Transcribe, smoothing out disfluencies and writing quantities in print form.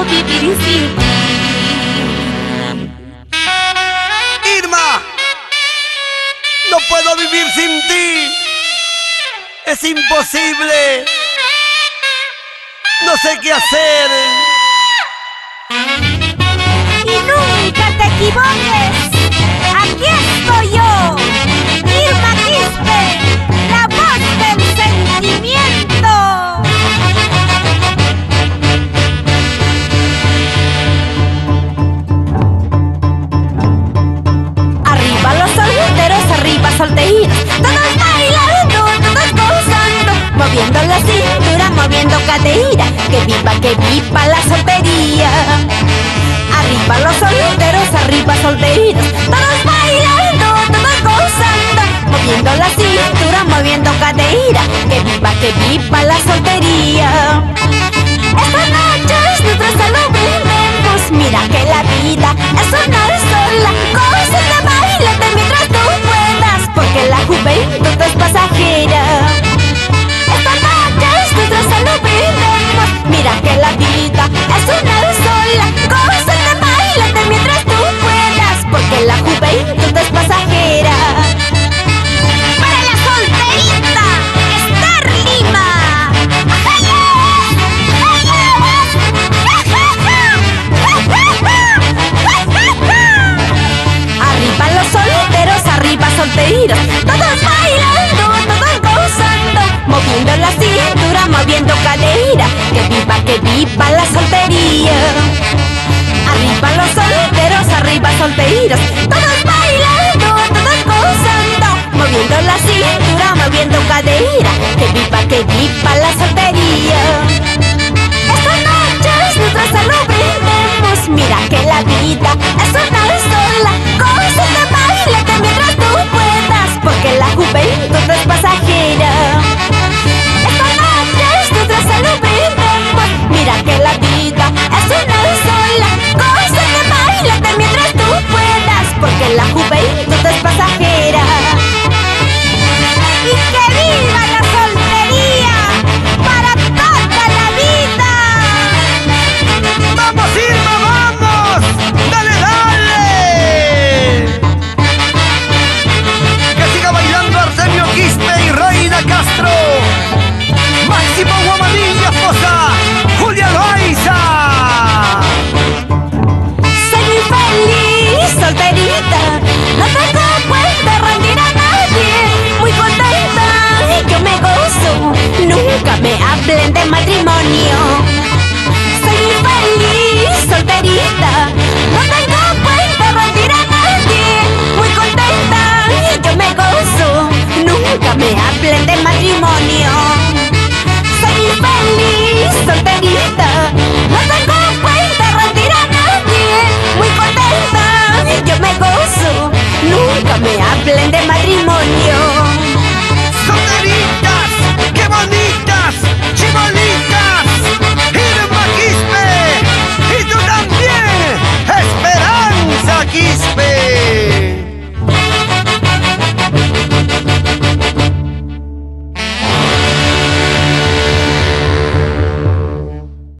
vivir sin ti. Irma, no puedo vivir sin ti. Es imposible. No sé qué hacer. Y nunca te equivoques. Aquí estoy yo, Irma Quispe, la voz del sentimiento. Arriba los solteros, arriba solteritos, todos bailando, todos gozando, moviendo la cintura, moviendo cadera. Que viva la soltería. Arriba los solteros, arriba solteritos, todos bailando, todos gozando, moviendo la cintura, moviendo cadera. Que viva la soltería. Esta noche nosotros solo brindemos. Mira que la vida es una sola. Gózate, bailate mientras tú puedas, porque la juventud es pasajera. Esta noche nosotros solo brindemos. Mira que la vida es una sola. Gózate, bailate mientras tú puedas, porque la juventud es pasajera. Para la solterita, Esther Lima. Arriba los solteros, arriba solteros, todos bailando, todos gozando, moviendo la cintura, moviendo cadera. Que viva la soltería. Arriba los solteros, arriba solteros, todos bailando, todos gozando, moviendo la cintura, moviendo cadera. Que viva la soltería. Esta noche nosotros solo brindemos. Mira que la vida es una sola. Gózate, bailate mientras tú puedas, porque la juventud es pasajera. Esta noche nosotros solo brindemos. Mira que la vida es una sola. Gózate, bailate mientras tú puedas, porque la juventud es pasajera. Y que viva la soltería para toda la vida. ¡Vamos, Irma, vamos! ¡Dale, dale! Que siga bailando Arsenio Quispe y Reina Castro. Máximo Guamadilla, esposa Julia Loaiza. Soy muy feliz, solterita, no tengo cuenta rendir a nadie. Muy contenta y yo me gozo, nunca me hablen de matrimonio. Soy muy feliz, solterita, no tengo cuenta rendir a nadie. Muy contenta y yo me gozo, nunca me hablen de matrimonio. Soy feliz, solterita, no tengo cuenta rendir a nadie. Muy contenta y yo me gozo, nunca me hablen de matrimonio.